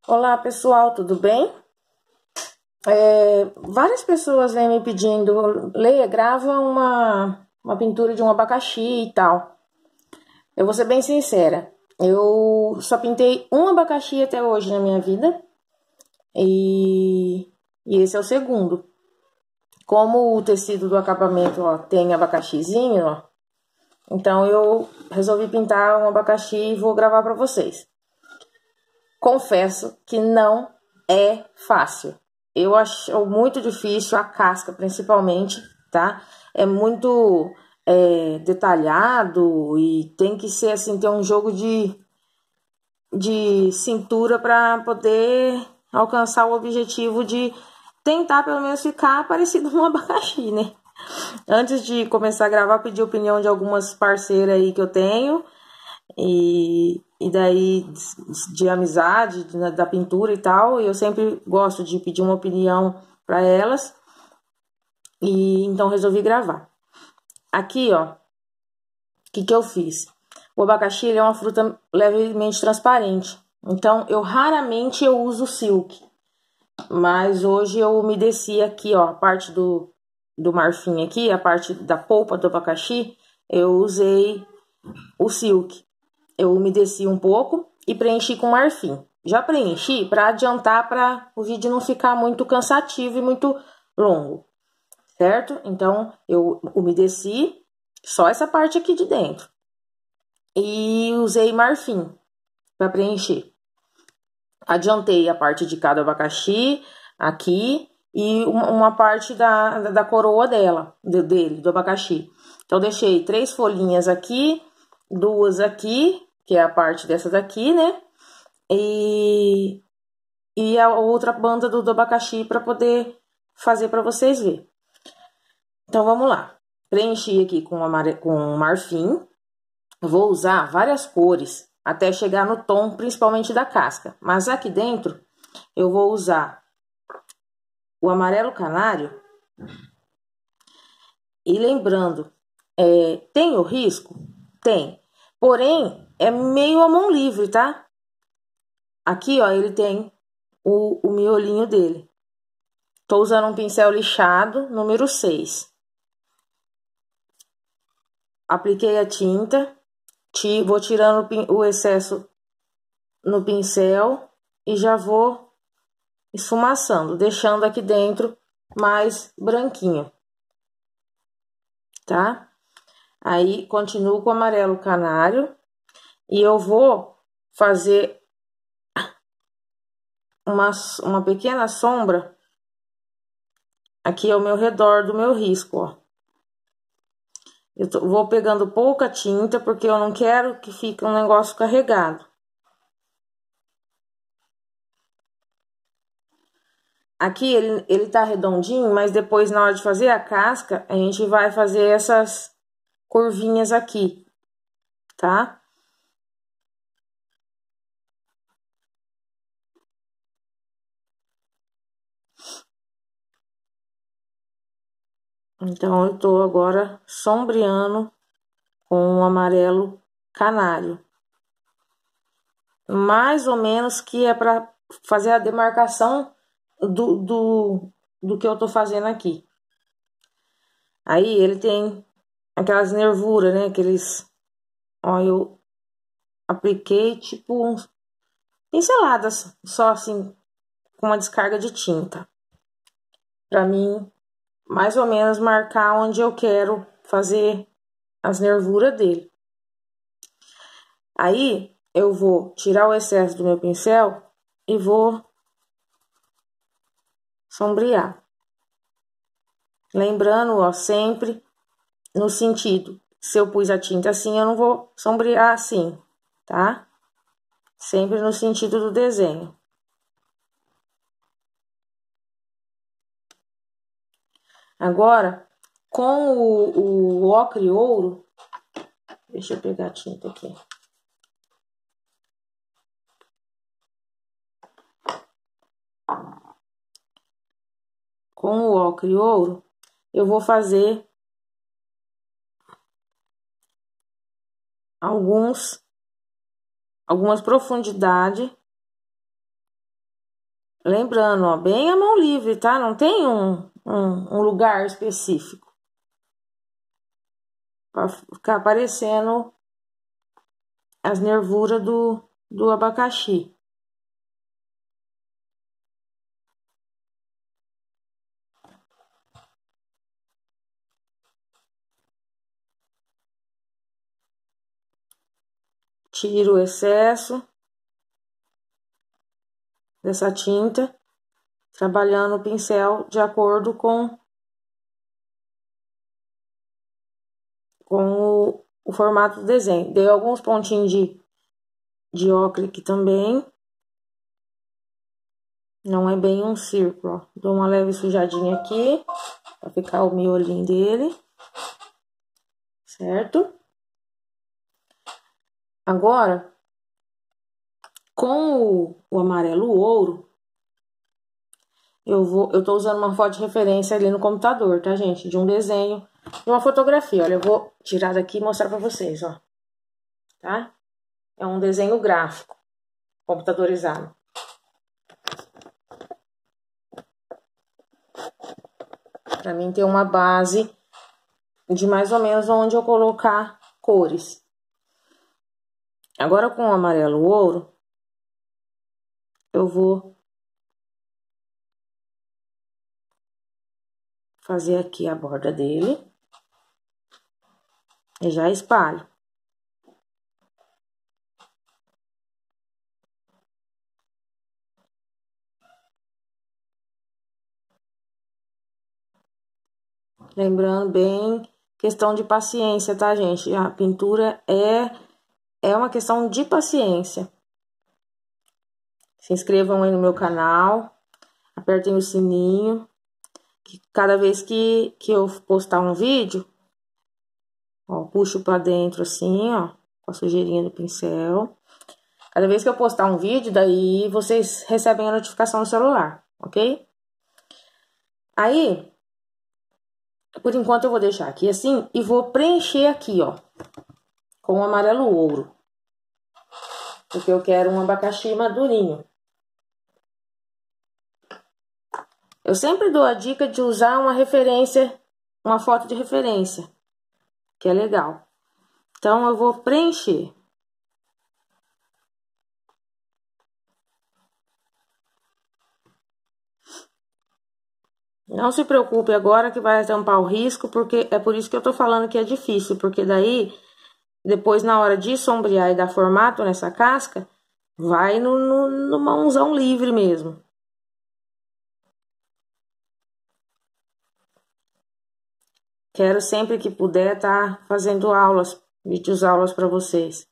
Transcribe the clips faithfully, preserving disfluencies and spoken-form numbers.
Olá pessoal, tudo bem? É, várias pessoas vêm me pedindo, Leia, grava uma, uma pintura de um abacaxi e tal. Eu vou ser bem sincera, eu só pintei um abacaxi até hoje na minha vida e, e esse é o segundo. Como o tecido do acabamento ó, tem abacaxizinho, ó, então eu resolvi pintar um abacaxi e vou gravar para vocês. Confesso que não é fácil. Eu acho muito difícil, a casca principalmente, tá? É muito é, detalhado e tem que ser assim, ter um jogo de, de cintura para poder alcançar o objetivo de tentar pelo menos ficar parecido com um abacaxi, né? Antes de começar a gravar, pedi a opinião de algumas parceiras aí que eu tenho. E, e daí de amizade, de, da pintura e tal, eu sempre gosto de pedir uma opinião para elas. E então resolvi gravar. Aqui, ó, o que que eu fiz? O abacaxi ele é uma fruta levemente transparente. Então eu raramente eu uso silk. Mas hoje eu umedeci aqui, ó, a parte do, do marfim aqui, a parte da polpa do abacaxi, eu usei o silk. Eu umedeci um pouco e preenchi com marfim. Já preenchi para adiantar para o vídeo não ficar muito cansativo e muito longo, certo? Então, eu umedeci só essa parte aqui de dentro. E usei marfim para preencher. Adiantei a parte de cada abacaxi aqui e uma, uma parte da, da coroa dela, dele, do abacaxi. Então, deixei três folhinhas aqui, duas aqui, que é a parte dessa daqui, né? E, e a outra banda do, do abacaxi para poder fazer para vocês verem. Então, vamos lá. Preenchi aqui com, amare... com marfim. Vou usar várias cores até chegar no tom, principalmente da casca. Mas aqui dentro, eu vou usar o amarelo canário. E lembrando, é, tem o risco? Tem. Porém, é meio a mão livre, tá? Aqui, ó, ele tem o, o miolinho dele. Tô usando um pincel lixado, número seis. Apliquei a tinta, vou tirando o excesso no pincel e já vou esfumaçando, deixando aqui dentro mais branquinho, tá? Aí, continuo com o amarelo canário e eu vou fazer uma, uma pequena sombra aqui ao meu redor do meu risco, ó. Eu tô, vou pegando pouca tinta, porque eu não quero que fique um negócio carregado. Aqui ele, ele tá redondinho, mas depois na hora de fazer a casca, a gente vai fazer essas curvinhas aqui, tá? Então, eu tô agora sombreando com um amarelo canário. Mais ou menos que é para fazer a demarcação do, do, do que eu tô fazendo aqui. Aí, ele tem aquelas nervuras, né? Aqueles... Ó, eu apliquei tipo uns pinceladas, só assim, com uma descarga de tinta. Pra mim, mais ou menos, marcar onde eu quero fazer as nervuras dele. Aí, eu vou tirar o excesso do meu pincel e vou sombrear. Lembrando, ó, sempre no sentido, se eu pus a tinta assim, eu não vou sombrear assim, tá? Sempre no sentido do desenho. Agora, com o, o ocre ouro, deixa eu pegar a tinta aqui. Com o ocre ouro, eu vou fazer alguns, algumas profundidades Lembrando, ó, bem a mão livre, tá? Não tem um, um, um lugar específico pra ficar aparecendo as nervuras do, do abacaxi. Tiro o excesso dessa tinta, trabalhando o pincel de acordo com, com o, o formato do desenho. Dei alguns pontinhos de, de ocre aqui também. Não é bem um círculo, ó. Dou uma leve sujadinha aqui, pra ficar o miolinho dele, certo? Agora, com o, o amarelo ouro, eu vou, eu tô usando uma foto de referência ali no computador, tá, gente? De um desenho, de uma fotografia. Olha, eu vou tirar daqui e mostrar pra vocês, ó. Tá? É um desenho gráfico, computadorizado. Pra mim ter uma base de mais ou menos onde eu colocar cores. Agora, com o amarelo ouro, eu vou fazer aqui a borda dele e já espalho. Lembrando bem, questão de paciência, tá, gente? A pintura é, é uma questão de paciência. Se inscrevam aí no meu canal, apertem o sininho, que cada vez que, que eu postar um vídeo, ó, puxo pra dentro assim, ó, com a sujeirinha do pincel. Cada vez que eu postar um vídeo, daí vocês recebem a notificação no celular, ok? Aí, por enquanto eu vou deixar aqui assim e vou preencher aqui, ó, com o amarelo ouro. Porque eu quero um abacaxi madurinho. Eu sempre dou a dica de usar uma referência, uma foto de referência, que é legal. Então, eu vou preencher. Não se preocupe agora que vai tampar o risco, porque é por isso que eu tô falando que é difícil, porque daí, depois na hora de sombrear e dar formato nessa casca, vai no, no, no mãozão livre mesmo. Quero sempre que puder estar fazendo aulas, vídeos aulas para vocês.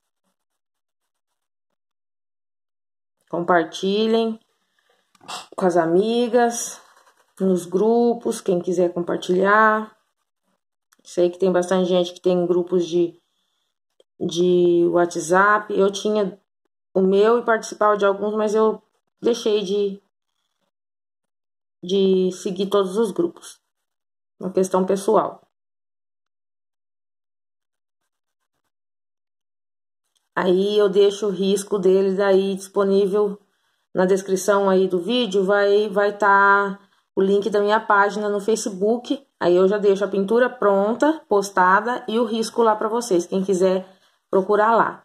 Compartilhem com as amigas, nos grupos, quem quiser compartilhar. Sei que tem bastante gente que tem grupos de, de WhatsApp. Eu tinha o meu e participava de alguns, mas eu deixei de, de seguir todos os grupos. Uma questão pessoal. Aí eu deixo o risco deles aí disponível na descrição aí do vídeo, vai vai estar tá o link da minha página no Facebook. Aí eu já deixo a pintura pronta, postada e o risco lá para vocês, quem quiser procurar lá.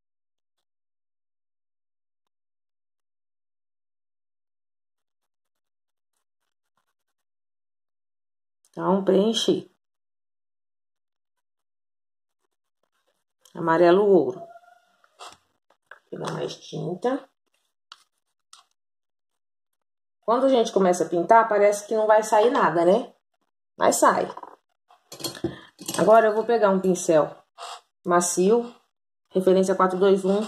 Então, preenchi. Amarelo ouro. Vou pegar mais tinta. Quando a gente começa a pintar, parece que não vai sair nada, né? Mas sai. Agora eu vou pegar um pincel macio, referência quatro dois um,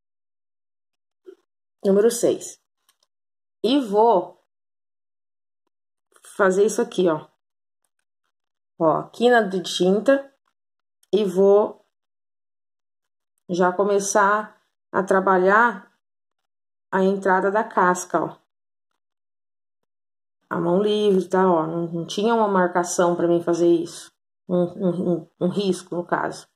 número seis. E vou fazer isso aqui, ó. Ó, quina de tinta. E vou já começar a trabalhar a entrada da casca, ó. A mão livre, tá? Ó, não, não tinha uma marcação para mim fazer isso. Um, um, um, um risco, no caso.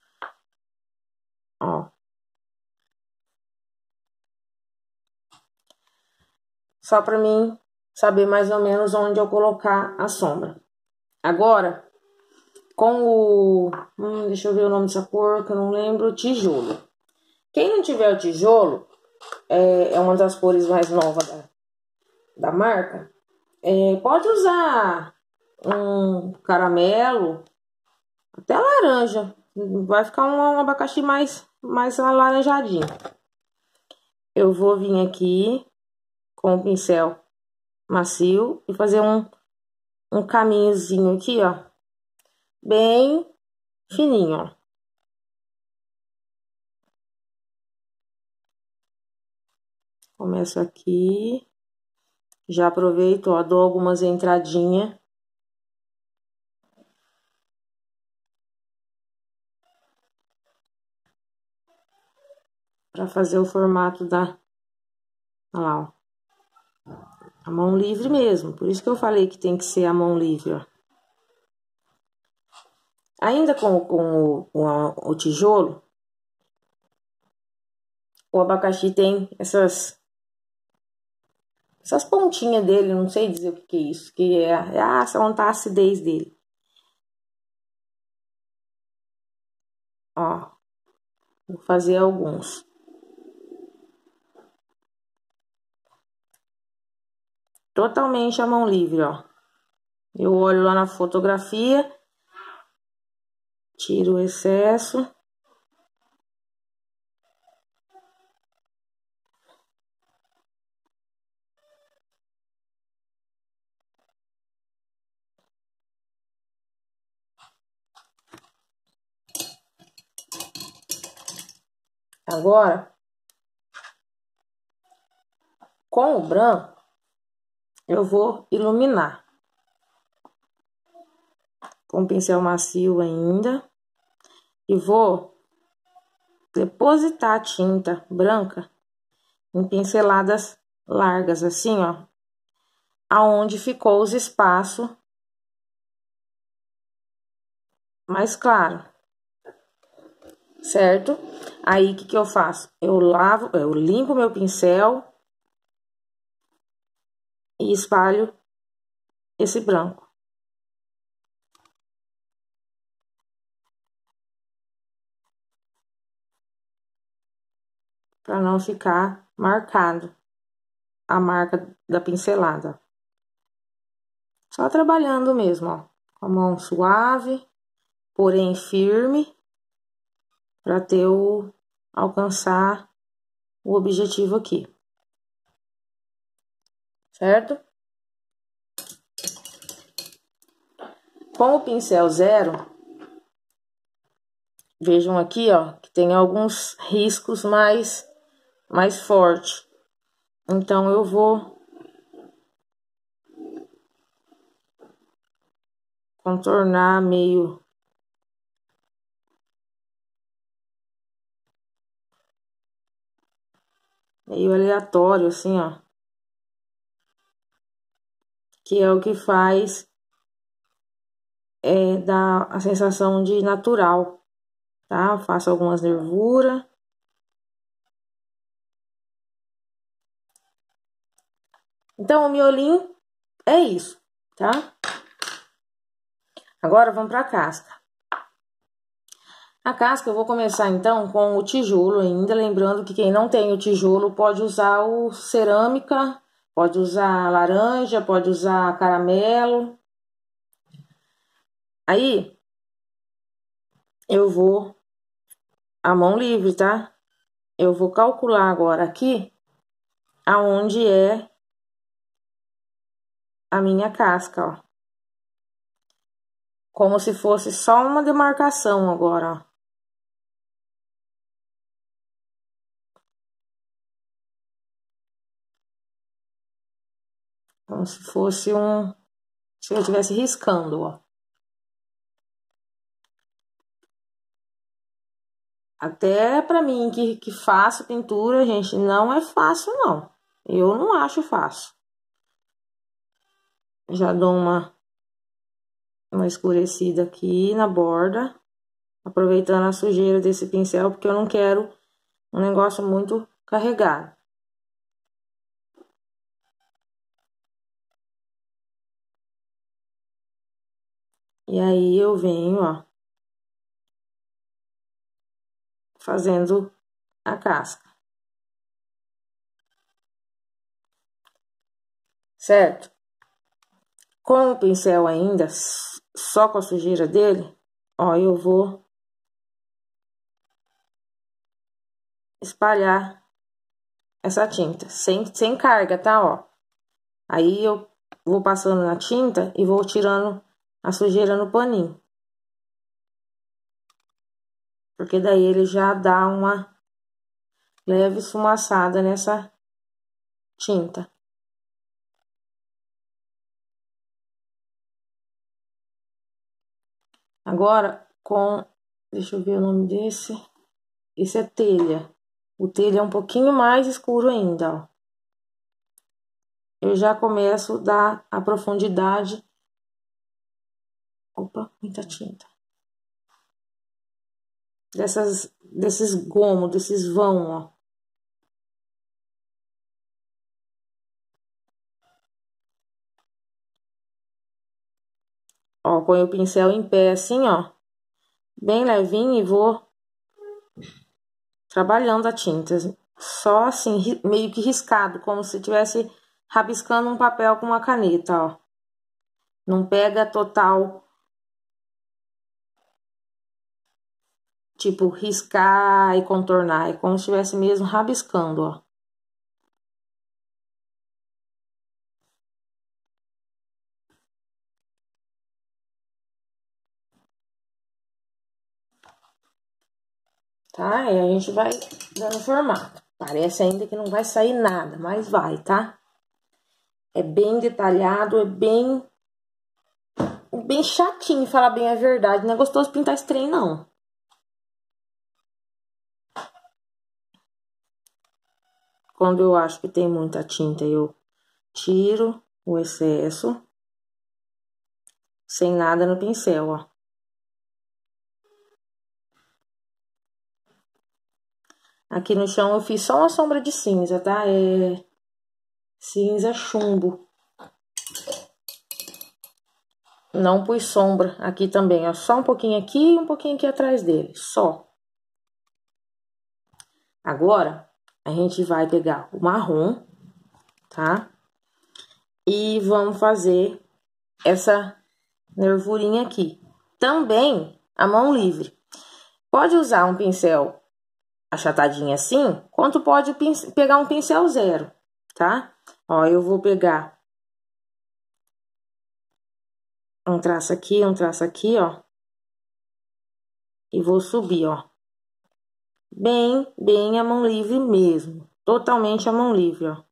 Ó. só para mim saber mais ou menos onde eu colocar a sombra. Agora, com o... Hum, deixa eu ver o nome dessa cor, que eu não lembro. Tijolo. Quem não tiver o tijolo, é, é uma das cores mais novas da, da marca. É, pode usar um caramelo, até laranja. Vai ficar um, um abacaxi mais, mais alaranjadinho. Eu vou vir aqui com o pincel macio e fazer um, um caminhozinho aqui, ó. Bem fininho, ó. Começo aqui. Já aproveito, ó, dou algumas entradinhas. Para fazer o formato da... Olha lá, ó. A mão livre mesmo. Por isso que eu falei que tem que ser a mão livre, ó. Ainda com, com, o, com a, o tijolo, o abacaxi tem essas... Essas pontinhas dele, não sei dizer o que, que é isso. Que é, é a, onde tá a acidez dele. Ó. Vou fazer alguns. Totalmente a mão livre, ó. Eu olho lá na fotografia. Tiro o excesso. Agora, com o branco, eu vou iluminar. Com o pincel macio ainda. E vou depositar a tinta branca em pinceladas largas, assim, ó. Aonde ficou os espaços mais claro. Certo? Aí, o que que eu faço? Eu lavo, eu limpo meu pincel e espalho esse branco. Para não ficar marcado a marca da pincelada. Só trabalhando mesmo, ó. Com a mão suave, porém firme, para ter o alcançar o objetivo aqui. Certo? Com o pincel zero, vejam aqui, ó, que tem alguns riscos mais, mais fortes. Então, eu vou contornar meio... Meio aleatório, assim, ó. Que é o que faz... É, dá a sensação de natural, tá? Eu faço algumas nervuras. Então, o miolinho é isso, tá? Agora, vamos pra casca. A casca eu vou começar, então, com o tijolo ainda. Lembrando que quem não tem o tijolo pode usar o cerâmica, pode usar laranja, pode usar caramelo. Aí, eu vou... A mão livre, tá? Eu vou calcular agora aqui aonde é a minha casca, ó. Como se fosse só uma demarcação agora, ó. Como se fosse um... Se eu estivesse riscando, ó. Até pra mim que, que faço pintura, gente, não é fácil, não. Eu não acho fácil. Já dou uma, uma escurecida aqui na borda. Aproveitando a sujeira desse pincel, porque eu não quero um negócio muito carregado. E aí eu venho, ó, fazendo a casca. Certo? Com o pincel ainda, só com a sujeira dele, ó, eu vou espalhar essa tinta, sem, sem carga, tá, ó. Aí eu vou passando na tinta e vou tirando a sujeira no paninho. Porque daí ele já dá uma leve esfumaçada nessa tinta. Agora, com... Deixa eu ver o nome desse. Esse é telha. O telha é um pouquinho mais escuro ainda, ó. Eu já começo a dar a profundidade. Opa, muita tinta. Dessas, desses gomos, desses vão, ó. Ó, põe o pincel em pé assim, ó. Bem levinho e vou trabalhando a tinta. Só assim, meio que riscado, como se estivesse rabiscando um papel com uma caneta, ó. Não pega total, tipo, riscar e contornar. É como se estivesse mesmo rabiscando, ó. Tá? E a gente vai dando formato. Parece ainda que não vai sair nada, mas vai, tá? É bem detalhado, é bem... Bem chatinho, falar bem a verdade. Não é gostoso pintar esse trem, não. Quando eu acho que tem muita tinta, eu tiro o excesso. Sem nada no pincel, ó. Aqui no chão eu fiz só uma sombra de cinza, tá? É cinza chumbo. Não pus sombra aqui também, ó. Só um pouquinho aqui e um pouquinho aqui atrás dele, só. Agora, a gente vai pegar o marrom, tá? E vamos fazer essa nervurinha aqui. Também a mão livre. Pode usar um pincel achatadinho assim, quanto pode pegar um pincel zero, tá? Ó, eu vou pegar um traço aqui, um traço aqui, ó. E vou subir, ó. Bem, bem a mão livre mesmo. Totalmente a mão livre, ó.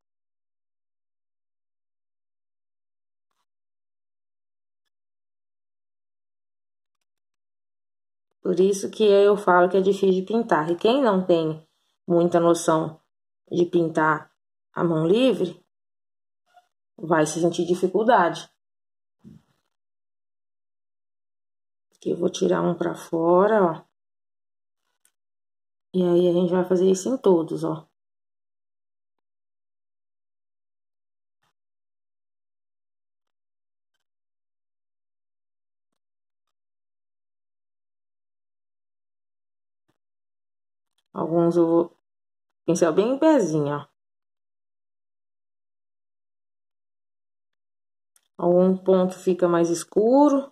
Por isso que eu falo que é difícil de pintar. E quem não tem muita noção de pintar a mão livre, vai se sentir dificuldade. Aqui eu vou tirar um pra fora, ó. E aí a gente vai fazer isso em todos, ó. Alguns eu vou pincel bem em pezinho, ó. Algum ponto fica mais escuro.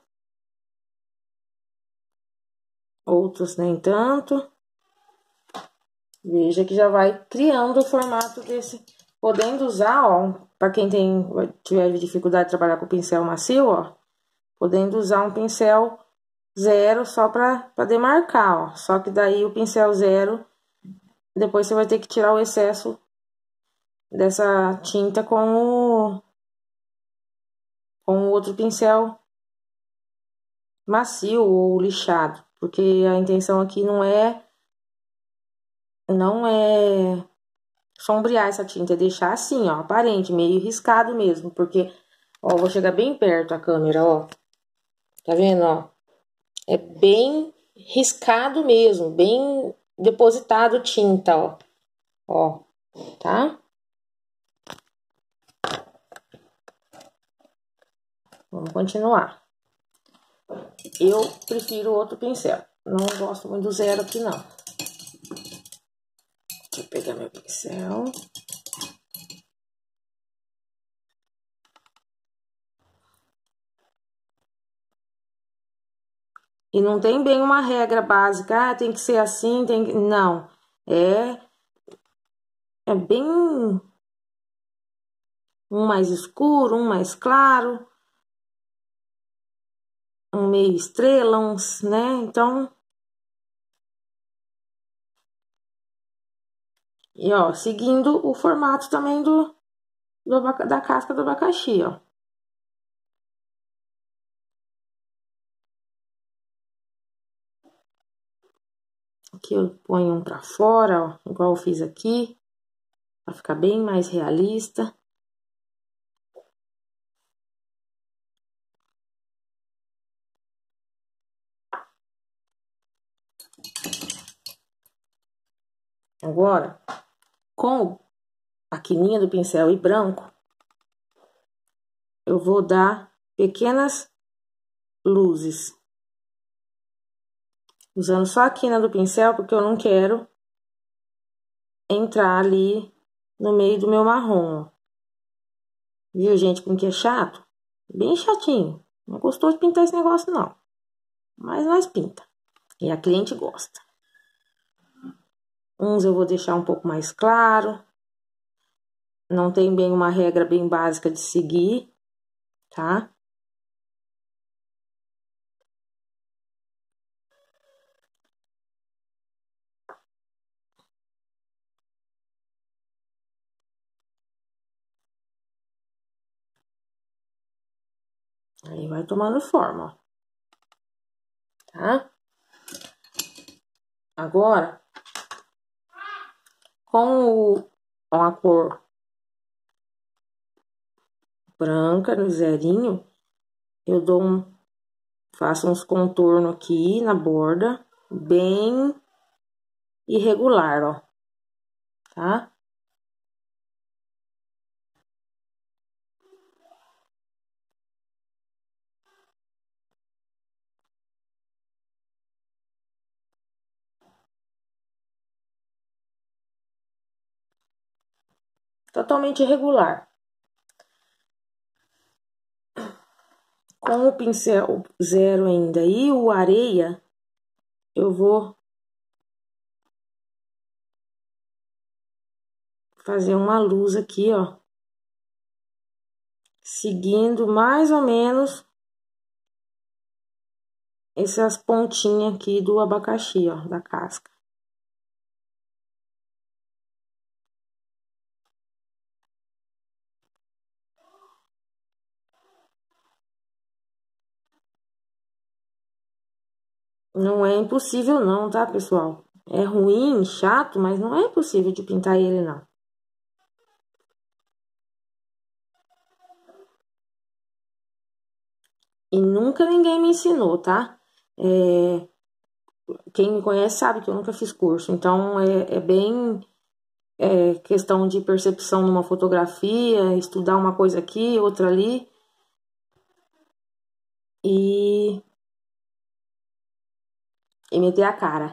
Outros nem tanto. Veja que já vai criando o formato desse. Podendo usar, ó, para quem tem, tiver dificuldade de trabalhar com pincel macio, ó. Podendo usar um pincel zero só para demarcar, ó. Só que daí o pincel zero, depois você vai ter que tirar o excesso dessa tinta com o, com o outro pincel macio ou lixado. Porque a intenção aqui não é, não é sombrear essa tinta, é deixar assim, ó, aparente, meio riscado mesmo. Porque, ó, vou chegar bem perto a câmera, ó. Tá vendo, ó? É bem riscado mesmo, bem depositado tinta, ó. Ó, tá? Vamos continuar. Eu prefiro outro pincel. Não gosto muito do zero aqui, não. Deixa eu pegar meu pincel. E não tem bem uma regra básica, ah, tem que ser assim, tem que... Não, é, é bem um mais escuro, um mais claro, um meio estrela, uns, né? Então... E, ó, seguindo o formato também do, do da casca do abacaxi, ó. Aqui eu ponho um pra fora, ó, igual eu fiz aqui, pra ficar bem mais realista. Agora, com a quininha do pincel e branco, eu vou dar pequenas luzes. Usando só a quina do pincel, porque eu não quero entrar ali no meio do meu marrom. Viu, gente, como que é chato? Bem chatinho. Não gostou de pintar esse negócio, não. Mas nós pinta. E a cliente gosta. Uns eu vou deixar um pouco mais claro. Não tem bem uma regra bem básica de seguir, tá? Aí vai tomando forma, ó. Tá? Agora, com o, a cor branca no zerinho, eu dou um, faço uns contornos aqui na borda, bem irregular, ó, tá? Totalmente irregular. Com o pincel zero ainda e o areia, eu vou fazer uma luz aqui, ó. Seguindo mais ou menos essas pontinhas aqui do abacaxi, ó, da casca. Não é impossível não, tá, pessoal? É ruim, chato, mas não é impossível de pintar ele, não. E nunca ninguém me ensinou, tá? É... Quem me conhece sabe que eu nunca fiz curso. Então, é, é bem é, questão de percepção numa fotografia, estudar uma coisa aqui, outra ali. E... E meter a cara.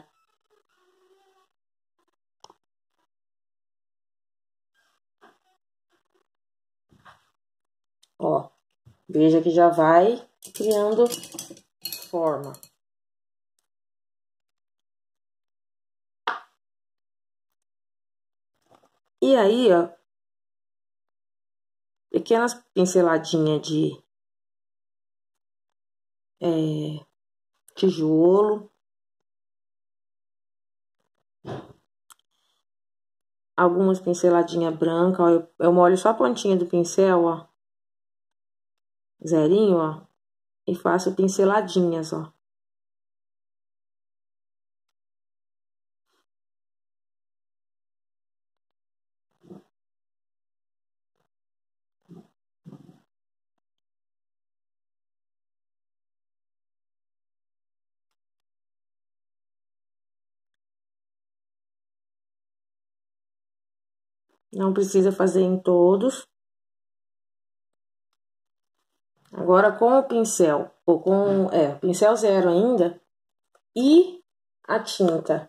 Ó, veja que já vai criando forma. E aí, ó, pequenas pinceladinhas de é, tijolo. Algumas pinceladinhas brancas, ó, eu, eu molho só a pontinha do pincel, ó. Zerinho, ó. E faço pinceladinhas, ó. Não precisa fazer em todos. Agora, com o pincel ou com é, pincel zero ainda, e a tinta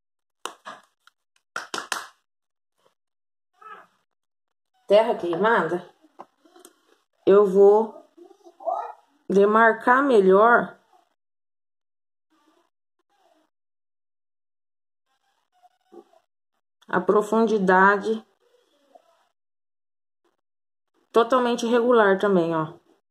terra queimada, eu vou demarcar melhor a profundidade totalmente irregular também, ó.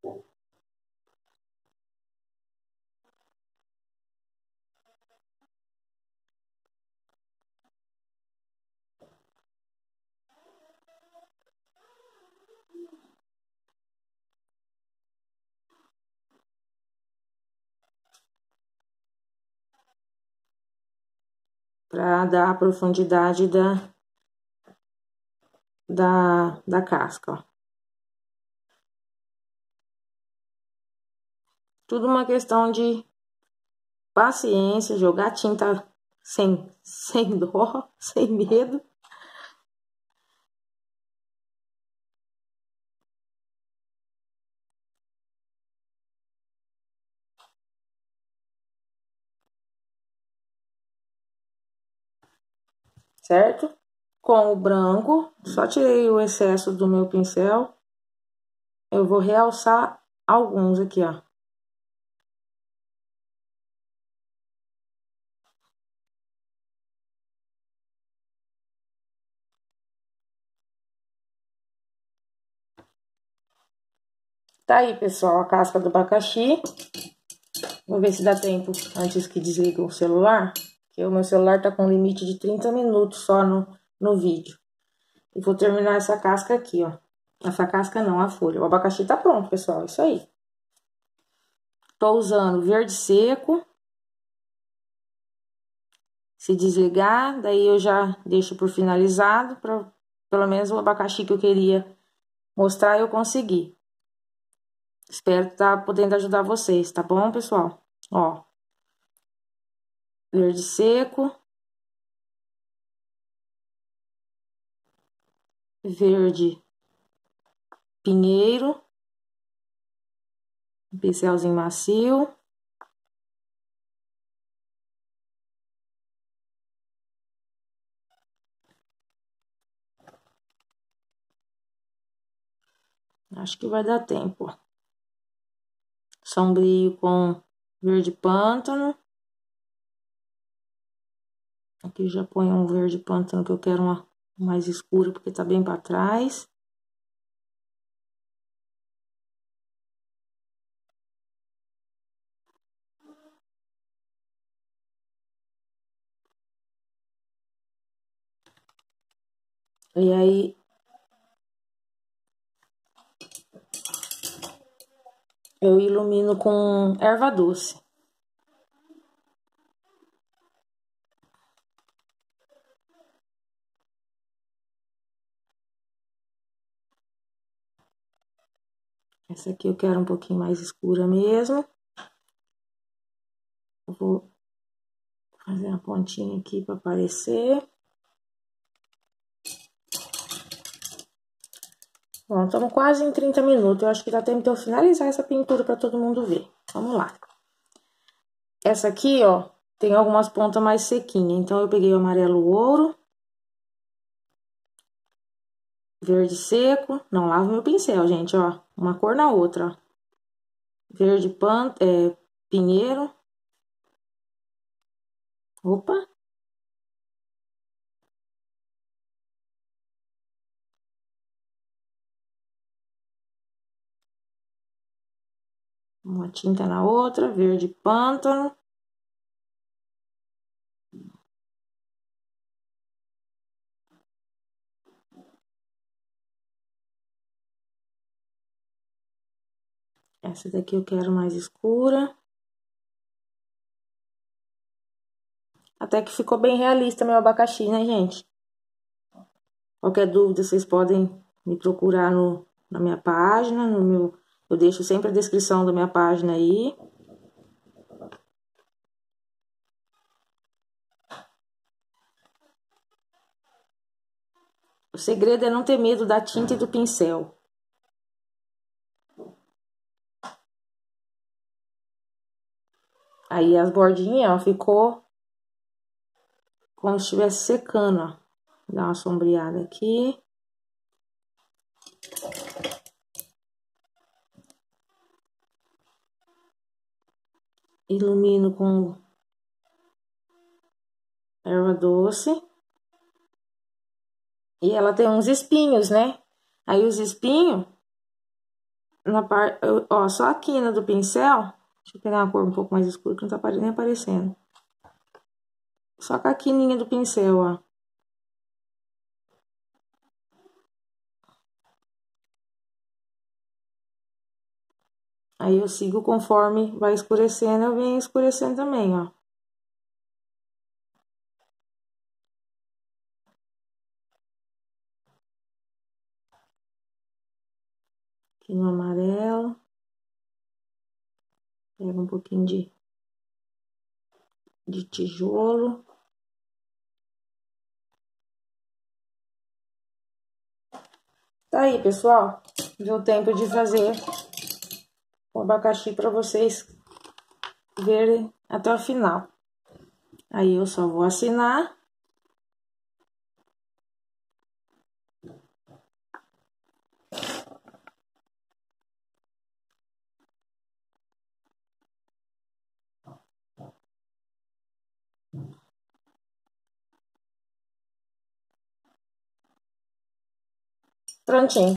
Para dar a profundidade da, da, da casca, ó. Tudo uma questão de paciência, jogar tinta sem, sem dó, sem medo. Certo? Com o branco, só tirei o excesso do meu pincel. Eu vou realçar alguns aqui, ó. Tá aí, pessoal, a casca do abacaxi. Vou ver se dá tempo antes que desligue o celular. Porque o meu celular tá com limite de trinta minutos só no, no vídeo. E vou terminar essa casca aqui, ó. Essa casca não, a folha. O abacaxi tá pronto, pessoal, isso aí. Tô usando verde seco. Se desligar, daí eu já deixo por finalizado, para pelo menos o abacaxi que eu queria mostrar eu consegui. Espero estar podendo ajudar vocês, tá bom, pessoal? Ó, verde seco, verde pinheiro, um pincelzinho macio. Acho que vai dar tempo. Sombrio com verde pântano. Aqui já põe um verde pântano que eu quero uma mais escura, porque tá bem para trás. E aí, eu ilumino com erva doce. Essa aqui eu quero um pouquinho mais escura mesmo. Eu vou fazer uma pontinha aqui para aparecer. Bom, estamos quase em trinta minutos. Eu acho que dá tempo de eu finalizar essa pintura para todo mundo ver. Vamos lá. Essa aqui, ó, tem algumas pontas mais sequinhas. Então, eu peguei o amarelo ouro. Verde seco. Não lavo meu pincel, gente, ó. Uma cor na outra, ó. Verde pan, é, pinheiro. Opa. Uma tinta na outra. Verde pântano. Essa daqui eu quero mais escura. Até que ficou bem realista meu abacaxi, né, gente? Qualquer dúvida, vocês podem me procurar no, na minha página, no meu... Eu deixo sempre a descrição da minha página aí. O segredo é não ter medo da tinta e do pincel. Aí as bordinhas, ó, ficou como se estivesse secando, ó. Vou dar uma sombreada aqui. Ilumino com erva doce. E ela tem uns espinhos, né? Aí os espinhos, na parte, ó, só a quina do pincel. Deixa eu pegar uma cor um pouco mais escura, que não tá nem aparecendo. Só com a quininha do pincel, ó. Aí eu sigo conforme vai escurecendo, eu venho escurecendo também, ó. Aqui no amarelo. Pega um pouquinho de, de tijolo. Tá aí, pessoal. Deu tempo de fazer o abacaxi para vocês verem até o final. Aí eu só vou assinar. Prontinho.